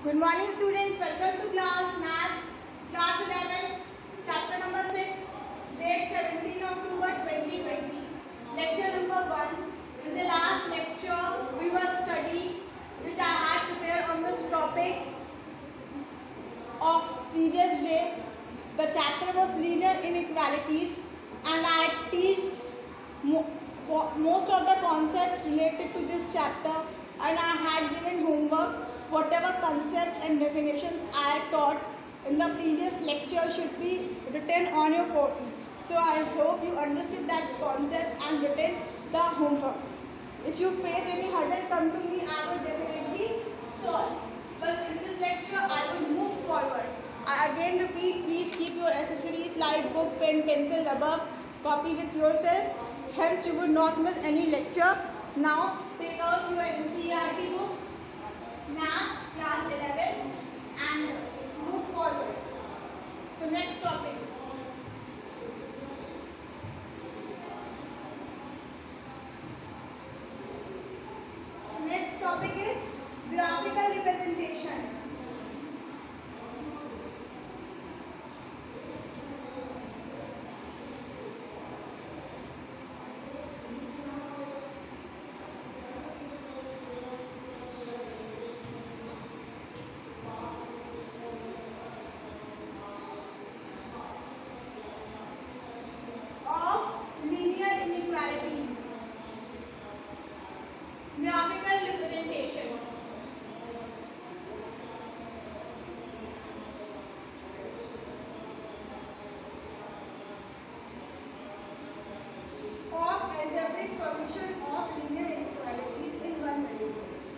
Good morning students, welcome to class maths, class 11, chapter number 6, date 17 October 2020, lecture number 1. In the last lecture, we were studying which I had prepared on this topic of previous day. The chapter was linear inequalities and I teached most of the concepts related to this chapter, and I had given homework. Whatever concepts and definitions I taught in the previous lecture should be written on your portal. So I hope you understood that concept and written the homework. If you face any hurdle, come to me, I will definitely solve. But in this lecture, I will move forward. I again repeat, please keep your accessories like book, pen, pencil, rubber, copy with yourself. Hence, you will not miss any lecture. Now, take out your NCERT book, Maths, class 11, and move forward. So, next topic. Next topic is graphical representation. Graphical representation. Of algebraic solution of linear inequalities in one variable.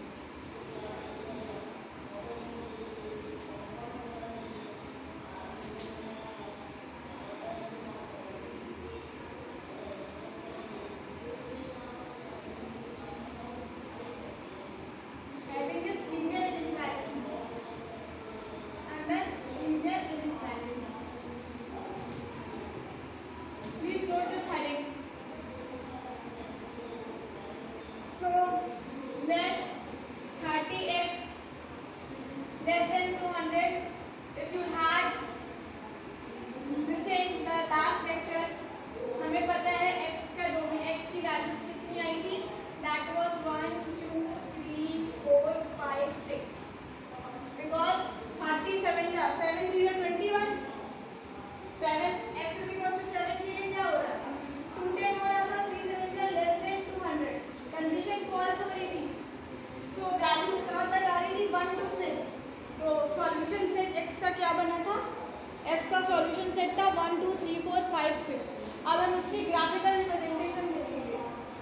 So, let 30x less than 200. If you had listened the last lecture, हमें पता है x का domain, x की values कितनी आई थी? That was 1, 2, 3, 4, 5, 6. Because 37 का 7 3 21. 7 x is equals to 7 के लिए क्या हो रहा था? 210 हो रहा था. 3 7 का less than 200. कंडीशन फॉल्स हो रही थी. सो वैल्यूज कहाँ तक आ रही थी? 1 to 6. तो सॉल्यूशन सेट x का क्या बना था? x का सॉल्यूशन सेट था 1 2 3 4 5 6. अब हम इसकी ग्राफिकल रिप्रेजेंटेशन देखेंगे.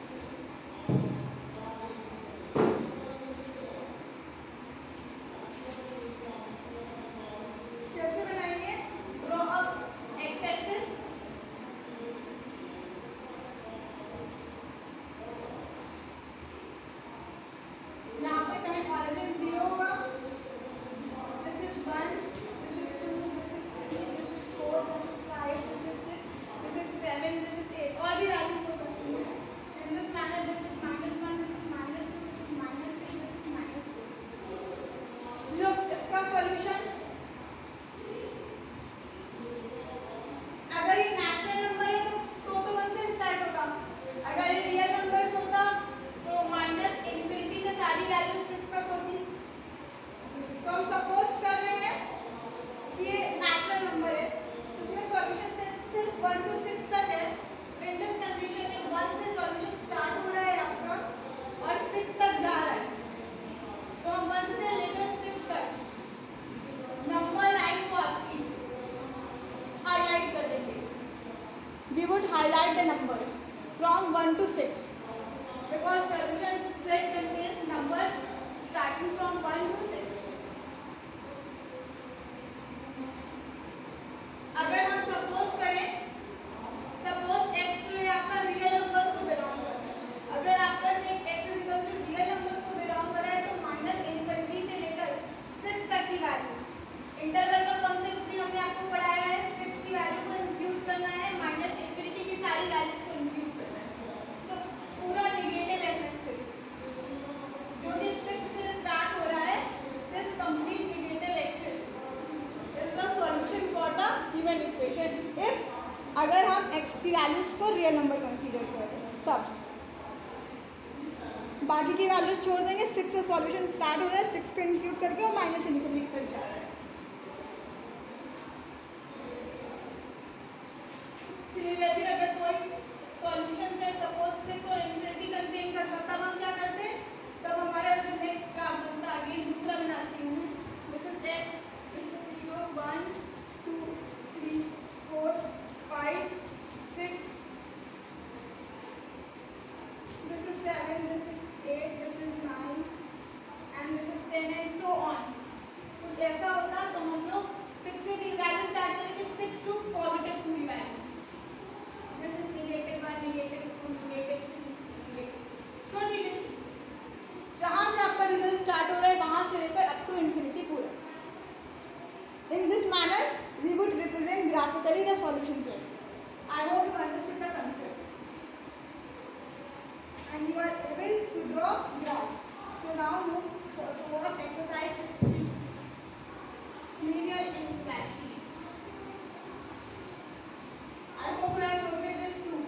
कैसे बनाएंगे? ड्रॉ अप x एक्सिस, यहाँ पे कहीं ऑरिजिन 0 होगा. This is 1, this is 2, this is 3, this is 4, this is 5, this is 6, this is 7, this is 8. और भी वैल्यूज हो सकती हैं. In this manner this is -1, this is -2, this is -3, this is -4. Look, इसका सॉल्यूशन अगर ये natural number है तो 1 से स्टार्ट होगा. अगर ये रियल नंबर्स होता तो माइनस इंफिनिटी से सारी वैल्यूज 6 तक होती. तो हम सपोज कर रहे हैं कि ये नेचुरल नंबर है जिसमें सॉल्यूशन सेट सिर्फ 1 to 6 तक है. इन दिस कंडीशन में 1 से सॉल्यूशन स्टार्ट हो रहा है आपका और 6 तक जा रहा है. तो हम 1 से लेकर 6 तक नंबर लाइन को आपकी हाईलाइट कर देंगे. We would highlight the numbers from 1 to 6 because solution set contains numbers starting from 1 to 6. अगर हम सपोज करें, सपोज x जो है आपका रियल नंबर्स को बिलोंग कर रहा है. अगर आपका सिर्फ x is equal to real numbers को बिलोंग कर रहा है तो माइनस इनफिनिटी से लेकर 6 तक की वैल्यू. इंटरवल का कॉन्सेप्ट भी हमने आपको पढ़ाया है. 6 की वैल्यू को इंक्लूड करना है, माइनस इनफिनिटी की सारी वैल्यूज को इंक्लूड करना है. सो पूरा नेगेटिव एफ की वैल्यूज़ को रियल नंबर कंसीडर करते हैं तब। बाकी की वैल्यूज छोड़ देंगे। 6 से सॉल्यूशन स्टार्ट हो रहा है, 6 को इंक्लूड करके और माइनस इन्फिनिटी तक जा रहा है। सिमिलरली अगर कोई सॉल्यूशन सेट सपोज 6 और इन्फिनिटी कंटेन करता तब हम क्या करते हैं, तब हमारा जो नेक्स्ट ग्राफ बनता है आगे दूसरा बनाती हूँ। This is x, this is 0 1 2 3 4 5 6, this is 7, this is 8, this is 9 and this is 10 and so on। कुछ ऐसा होता तो हम लोग 6 से वैल्यू स्टार्ट करेंगे, 6 टू पॉजिटिव पूरी वैल्यूज। दिस इज -1 -2 -3 छोड़ दीजिए। जहाँ से आपका रिजल्ट स्टार्ट हो रहा है वहाँ से लेकर अप टू इन्फिनिटी पूरा। In this manner we would represent graphically the solution set. I hope you understood the concepts and you are able to draw graphs. So now move toward exercise 16, linear inequality. I hope you have noted this too.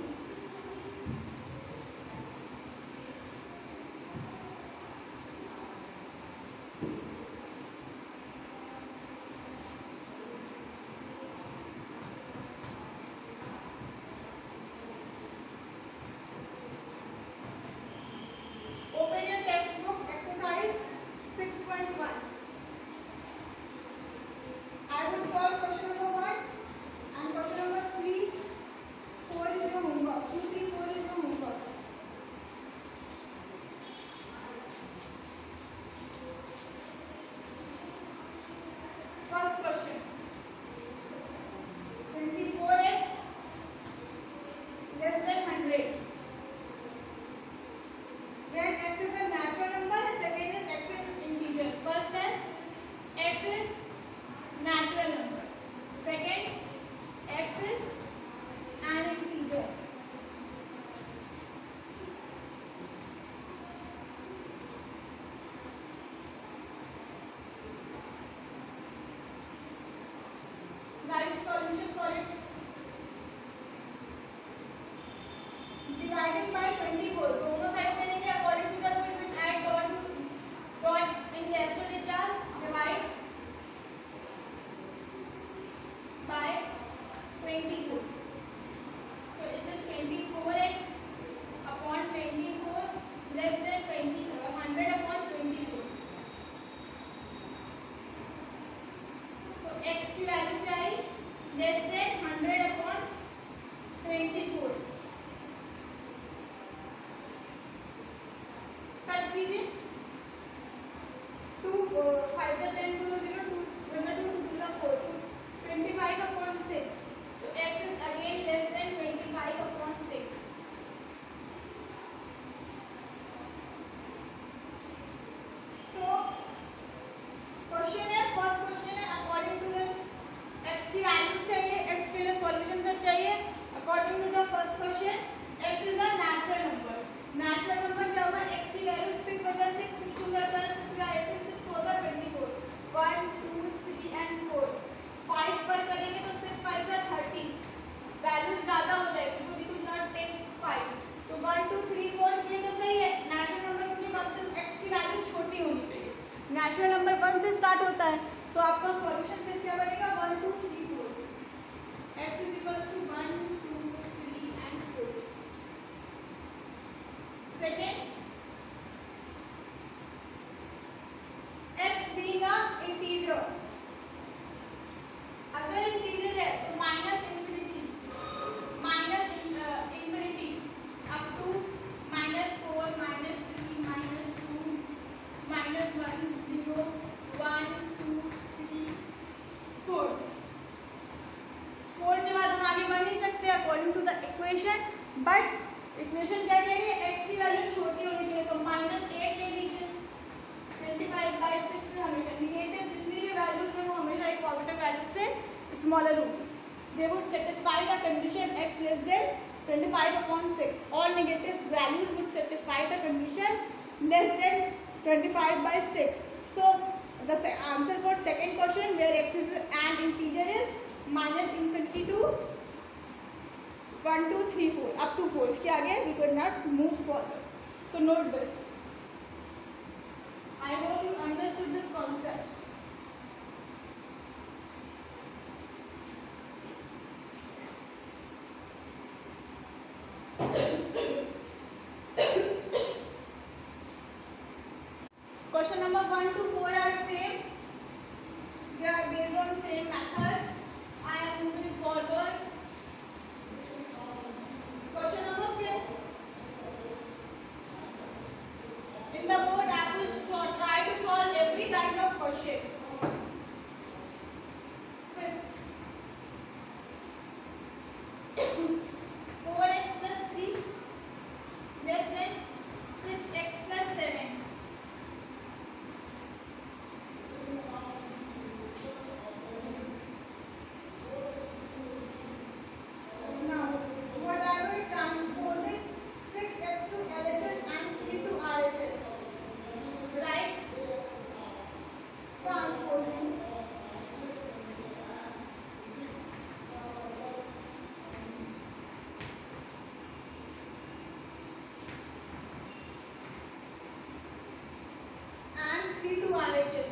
Open your textbook, exercise 6.1. I would solve question number 1 and question number 3, 4 is your homework. 2, 3, 4 is your homework. First question. 24x less than 100. When x is a natural number, second is x is integer. First is x is natural number. Second, x is an integer. Write solution for it. Dividing by 24. दोनों side करेंगे according to the rule which I got in yesterday class. Divide by 24. So it is 24x upon 24 less than 100 upon 24. So x की value क्या आई? Less than 100 upon 24. Cut कीजिए। 2 5 से 10 to the 0 2 when the 2 to the 4 25 upon 6. So x is again less than 25 upon 6. So question है, first question है according to the x की values चाहिए, x के लिए सॉल्यूशन सेट चाहिए। According to the first question x is a natural number. Natural number क्या होगा? x की वैल्यू 6 होता है, 6 6 टू द 12 6 का 18 6 होता है 24 1 2 3 and 4 5 पर करेंगे तो 6 5 से 30 वैल्यूज ज्यादा हो जाएगी, so we could not take 5। तो 1 2 3 4 के लिए तो सही है नेचुरल नंबर, क्योंकि मतलब x की वैल्यू छोटी होनी चाहिए। नेचुरल नंबर 1 से स्टार्ट होता है, तो आपका सॉल्यूशन सेट क्या बनेगा? 1 2 3 4 x is equals to 1 2 3 and 4। Second, x being a integer, अगर इंटीजर है तो माइनस इन्फिनिटी अप टू -4 -3 -2 -1 0 1 2 3 4 4 के बाद हम आगे बढ़ नहीं सकते according to the equation, but equation क्या कह रही है? x की वैल्यू छोटी होनी चाहिए, तो -8 ले लीजिए। 25/6 से हमेशा निगेटिव जितनी भी वैल्यूज हैं वो हमेशा एक पॉजिटिव वैल्यू से स्मॉलर होगी। They would satisfy the condition x less than 25/6। All negative values would satisfy the condition less than 25/6। So the answer for second question where x is an integer is -∞ to 1 2 3 4 up to 4. इसके आगे we could not move forward. So note this. I hope you understood this concept. Question number 1 to 4 are same. They are based on same method. I am moving forward. Question number 5. In the board, I will try to solve every kind of question. 4x plus 3 less than 6x plus 7. Now, what I will transpose it 6x to LHS and 3 to RHS. Right? Transposing. And 3 to RHS.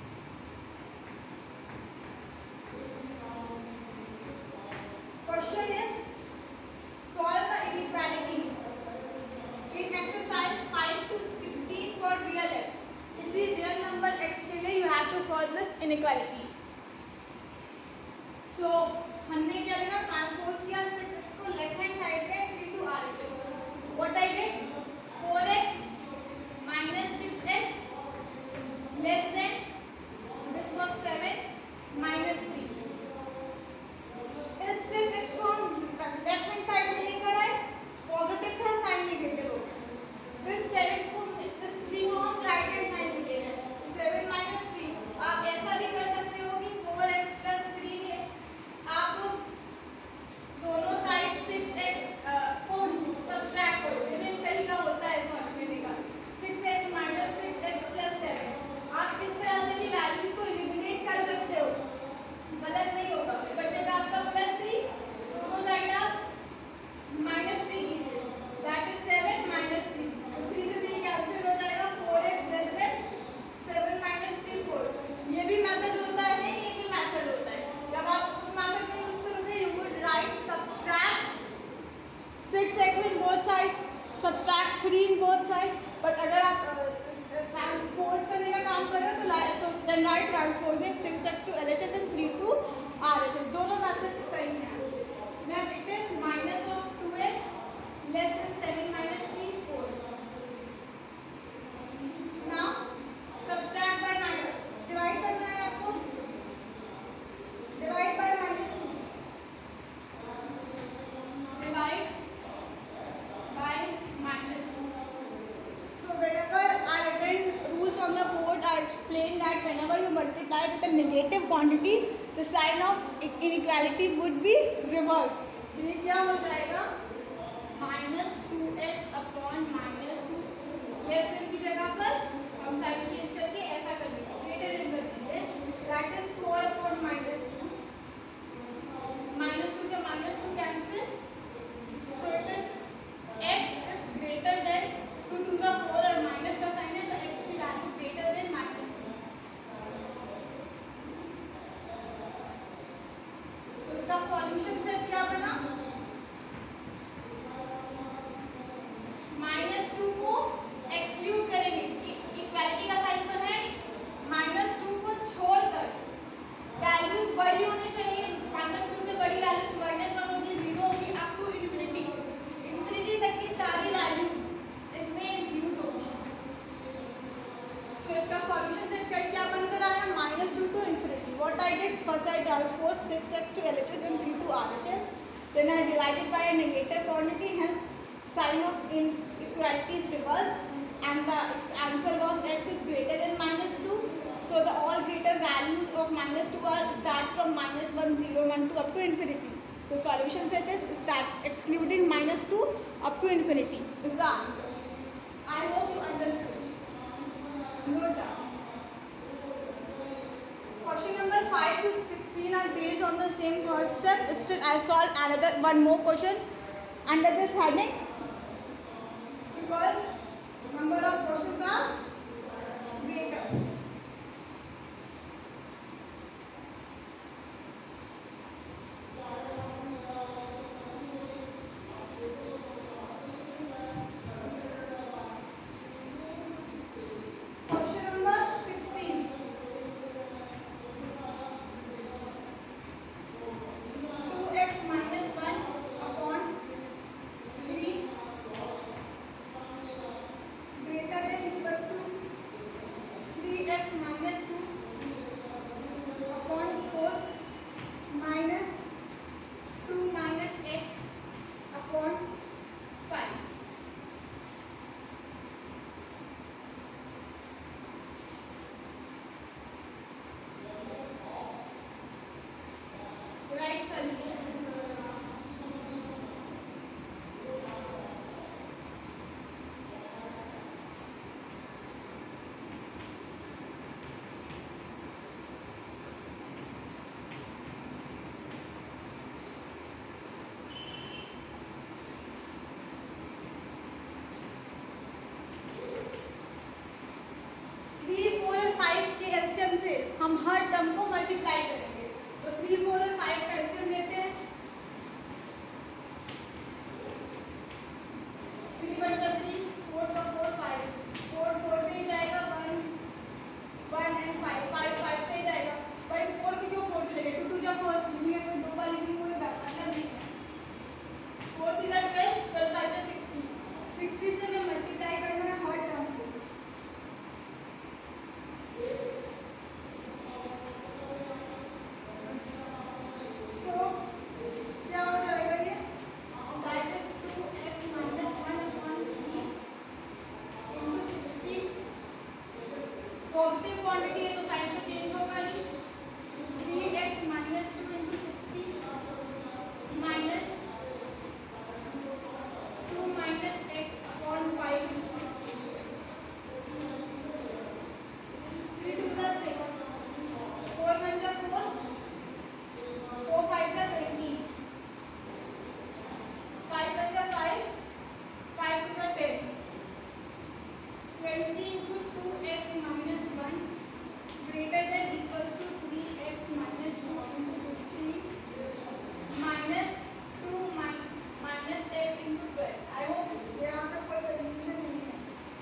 Question is, solve the inequalities in exercise 5 to 16 for real x. इसी real number x के लिए you have to solve this inequality. So हमने क्या किया, transpose किया 6x को left hand side पे 3 to RHS. What I did, 4x minus 6x less than, this was 7 minus 3. इस 6x को हम लेफ्ट हैंड साइड में लेकर आए, पॉजिटिव था साइन नेगेटिव हो गया. इस 7 को, इस 3 को हम राइट हैंड साइड में ले गए, 7 minus 3. आप ऐसा भी कर सकते हो कि 4x plus 3 है, आप दोनों साइड 6x को सब्ट्रैक्ट करो. ये भी तरीका होता है सॉल्व करने का. 6x minus 6x plus 7. आप इस तरह से भी वैल्यूज को एलिमिनेट कर सकते हो, गलत नहीं होगा. बचेगा आपका प्लस 3, दोनों साइड आप माइनस 3 कीजिए, दैट इज 7 minus 3. 3 से 3 कैंसिल हो जाएगा, 4x less than 7 minus 3 4. ये भी मेथड होता है, नहीं ये भी मेथड होता है. जब आप उस मेथड को यूज करोगे, you would write subtract 6x in both sides, subtract 3 in both sides. But अगर आप ट्रांसपोर्ट करने का काम कर रहे हो तो then write transposing 6x to LHS and 3 to RHS. दोनों मेथड्स सही हैं. Now it is minus of 2x less than 7 minus 3 4. Now subtract by minus. Divide करना है आपको. Divide by minus 2. Divide by minus 2. So whenever I written rules on the board, I explained that whenever you multiply with a negative quantity, the sign of inequality would be reversed. ये क्या हो जाएगा, minus 2x upon minus 2. Less than की जगह पर हम sign change करके ऐसा कर देंगे, ग्रेटर देन कर देंगे. That is 4 upon minus 2. minus 2 से minus 2 cancel. So it is x is greater than 2 to the 4 और माइनस का साइन है तो x की वैल्यू ग्रेटर देन minus 2. तो इसका सॉल्यूशन सेट क्या बना, -2 को एक्सक्लूड करेंगे, इक्वालिटी का साइन तो है, -2 को छोड़कर वैल्यूज बड़ी होनी चाहिए. -2 से बड़ी वैल्यूज -1 होगी, 0 होगी, अप टू इंफिनिटी तक की सारी वैल्यूज इसमें इंक्लूड होगी. सो इसका सॉल्यूशन सेट कर क्या बनकर आया, -2 to infinity. What I did, first I transposed 6x to LHS and 3 to RHS. Then I divided by a negative quantity, hence sign of inequality is reversed, and the answer was x is greater than -2. So the all greater values of -2 are starts from -1 0 1 to up to infinity. So solution set is start excluding -2 up to infinity is the answer. I hope you understood. Note down. Question number 5 to 16 are based on the same concept. Still I solve one more question. under this heading because number of questions are greater. Question number 16. 2x minus 1 upon 3 greater than equals to 3x minus 2 upon 4 minus 2 minus x upon 5. Right solution. के LCM से हम हर term को multiply करेंगे तो 3, 4 और 5 का LCM लेते हैं 3 बटा 3 4 का 4 5 4 4 से ही जाएगा 1 1 एंड 5 5 5 से ही जाएगा भाई 4 की क्यों 4 से लेंगे 2 2 जा 4 लिखने में दो बार लिखने कोई मतलब नहीं है 4 3 12 12 5 60 60 से मैं मल्टीप्लाई करूंगा हर टर्म को पॉजिटिव क्वांटिटी है तो साइन तो चेंज होगा नहीं 3x minus 2 into 60 minus 2 minus x upon 5 into 60 3 2 is 6 4 1 is 4 4 5 is 20 5 1 is 5 5 2 is 10 20 into 2x minus 1 greater than equals to 3x minus 1 into 50 minus 2 minus x into 12. I hope यहाँ तक कोई confusion नहीं है.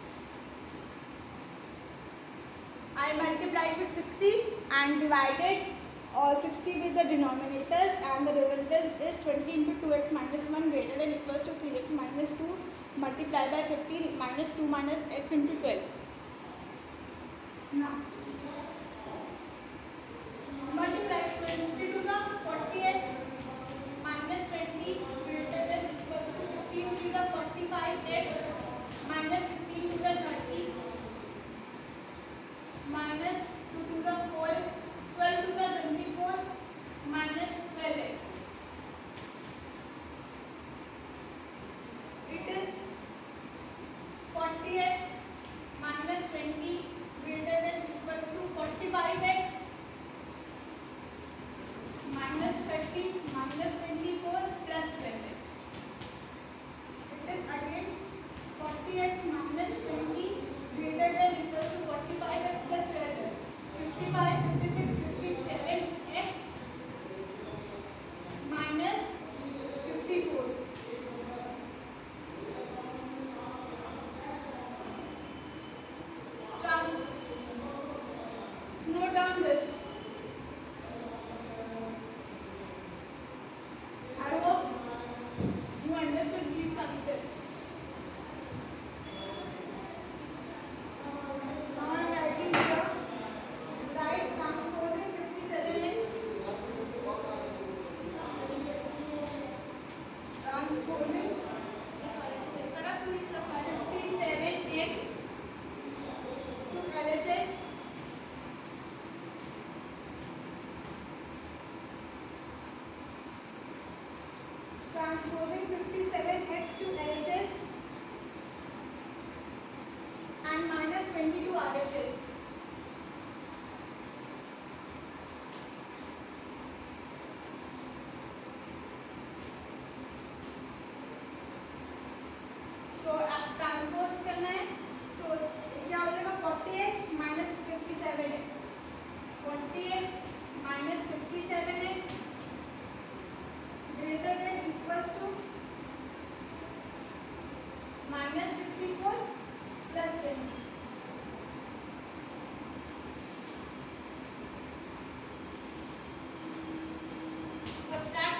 I multiplied with 60 and divided 60 with the denominators and the result is 20 into 2x minus 1 greater than equals to 3x minus 2 multiplied by 50 minus 2 minus x into 12. Now, multiply 20 to the 40x minus 20 greater than equals to 15 to the 45x minus 15 to the 30 minus 2 to the 4 12 to the 24 minus 12x. It is 40x minus 20 greater than equals to 45x minus 30 minus 24 plus 12x. It is again 40x minus 20 greater than equals to 45x plus 12x. 55, 56, 57x minus 54. Note down this. I hope you understood these concepts. Now I am writing here. Write transposing 57x. Transposing 57x to LHS. Transposing 57x to LHS and minus 20 to RHS.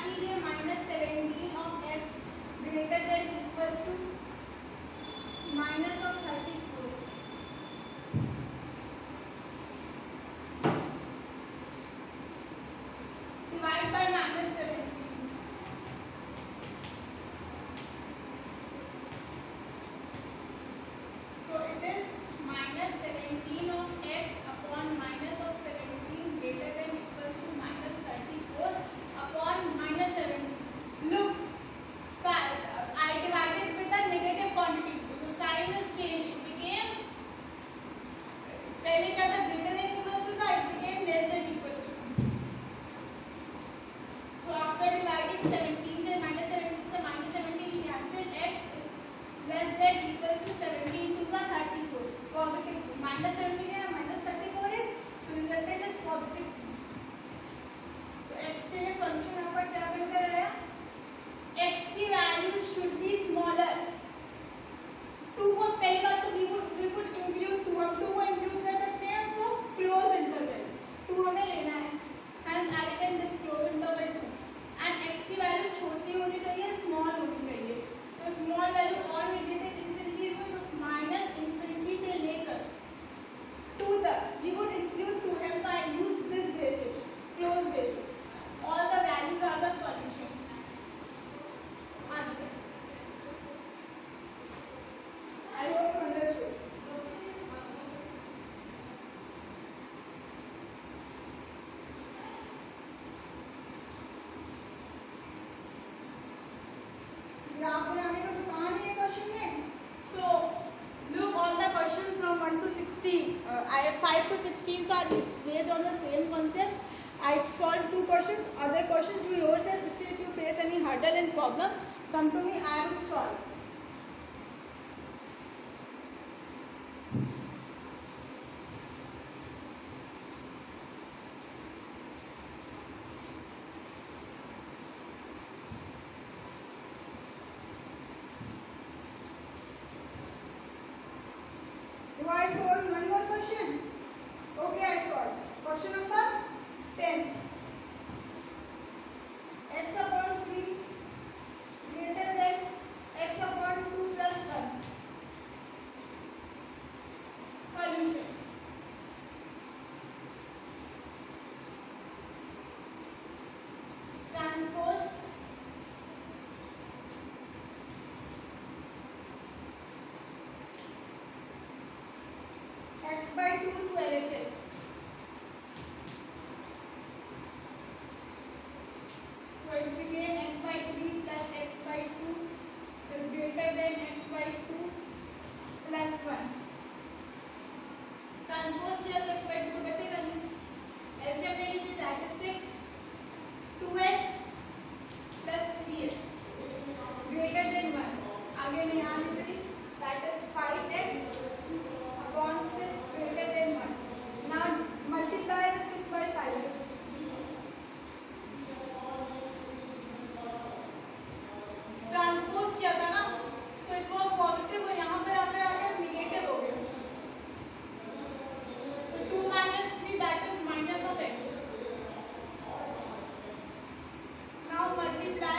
कीजिए -17 of x greater than equals to -34 divide by -17. So it is -17 of x upon -17 greater than equals to -34 upon -17. Look, I divided with the negative quantity, so sign is changed. It became, पहले क्या था, greater than equals to था, it became less than equals to. So after dividing 17 से -17 we cancel x is less than equals to 17 to the 34. Positive -17 है -34 है, so resultant is positive. तो x के लिए सॉल्यूशन यहाँ पर क्या बन कर आया, x की वैल्यू शुड बी स्मॉलर. 2 को पहली बात तो we could include 2, हम 2 को include कर सकते हैं, so close interval 2 हमें लेना है, hence I written this close interval 2. and x की वैल्यू छोटी होनी चाहिए, स्मॉल होनी चाहिए. तो small value all negative infinity है, तो माइनस इंफिनिटी से लेकर 2 तक we would include 2, hence I use this bracket, close bracket. All the values are the solution. Answer. I hope you understood. Graph बनाने का तो कहाँ नहीं है क्वेश्चन में. So look, all the questions from 1 to 16, I have 5 to 16 are based on the same concept. I solved 2 questions. Other questions do yourself. Still, if you face any hurdle and problem, come to me. I will solve. Do I solve one more question? Okay, I solved. Question number 10. X upon 3 greater than x upon 2 plus 1. Solution. Transpose x by 2 to LHS. So it became x by 3 plus x by 2 is greater than x by 2 plus 1. Transpose किया तो x by 2 बचेगा नहीं. LCM ले लीजिए, that is 6. 2x plus 3x greater than 1. आगे नहीं आने देंगे, that is 5x upon 6 greater than 1. Now multiply with 6 by 5. Transpose किया था ना, so it was positive, और यहाँ पर आकर आकर नेगेटिव हो गया. So 2 minus 3, that is minus of x. Now multiply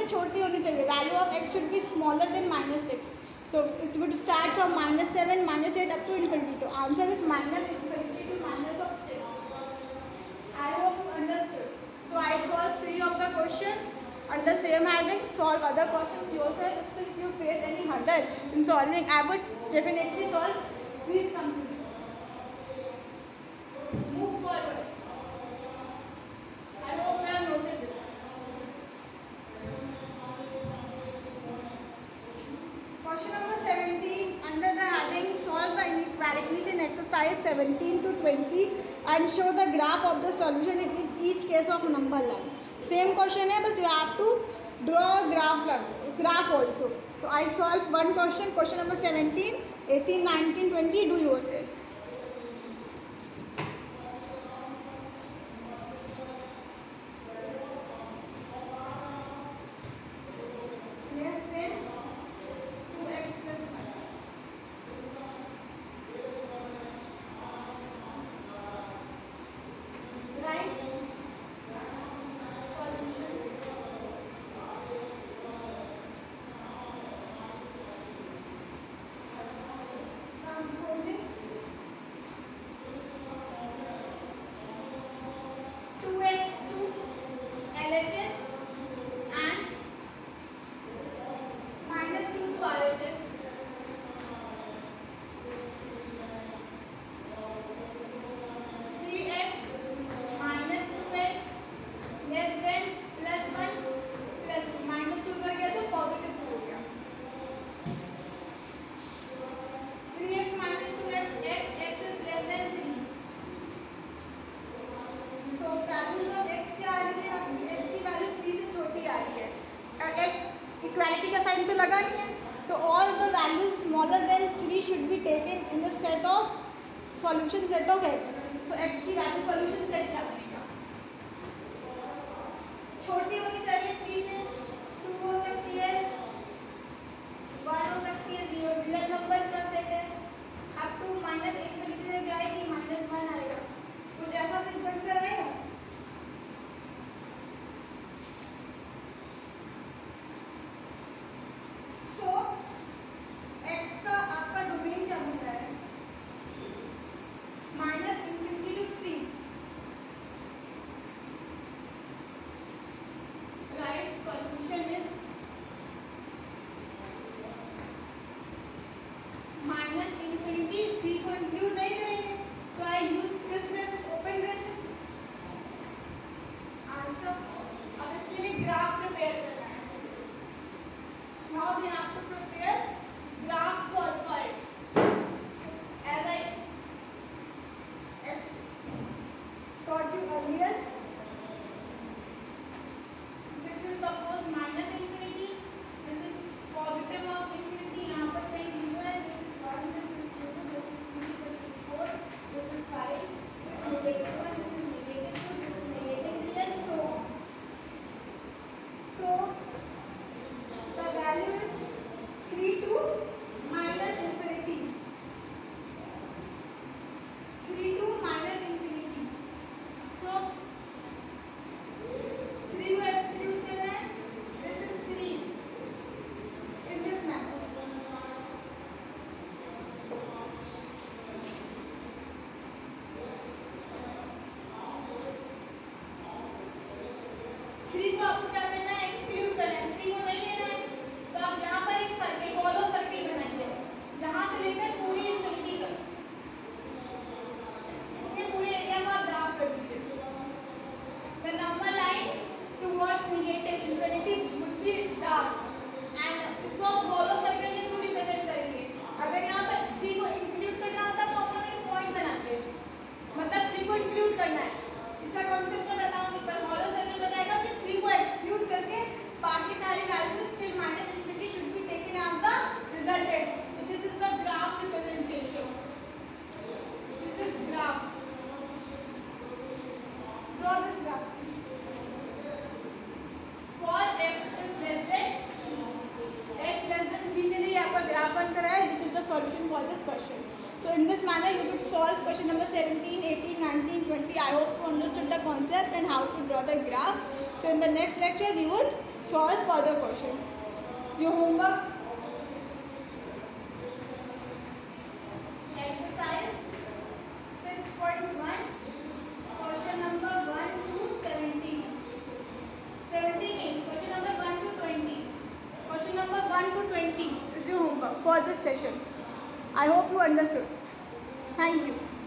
छोटी होनी चाहिए. Value of x should be smaller than -6. So it would start from -7, -8 up to infinity. So answer is -infinity to -6. I hope you understood. So I solved 3 of the questions under same heading. Solve other questions yourself. If you face any hurdle in solving, I would definitely solve. Please come to me. Move forward. I hope you have noted this. Question number 17, under the heading solve the inequalities in exercise 17 to 20 and show the graph of the solution in each case of number line. Same question है, बस you have to draw a graph also. So I solved one question, question number 17, 18, 19, 20. Do yourself. Equality का sign तो लगा नहीं है, तो all the values smaller than 3 should be taken in the set of solution set of x. So x की value solution set क्या बनेगा? छोटी होनी चाहिए 3 से, 2 हो सकती है, 1 हो सकती है, 0 रियल नंबर का सेट है, अप टू -infinity से जाएगी, -1 आएगा. कुछ ऐसा सिंपल कराएगा. Solution for this question. So in this manner you would solve question number 17, 18, 19, 20. I hope you understood the concept and how to draw the graph. So in the next lecture we would solve further questions. Your homework, exercise 6.1, question number 1 to 17. 17 means question number 1 to 20. Question number 1 to 20 is your homework for this session. I hope you understood. Thank you.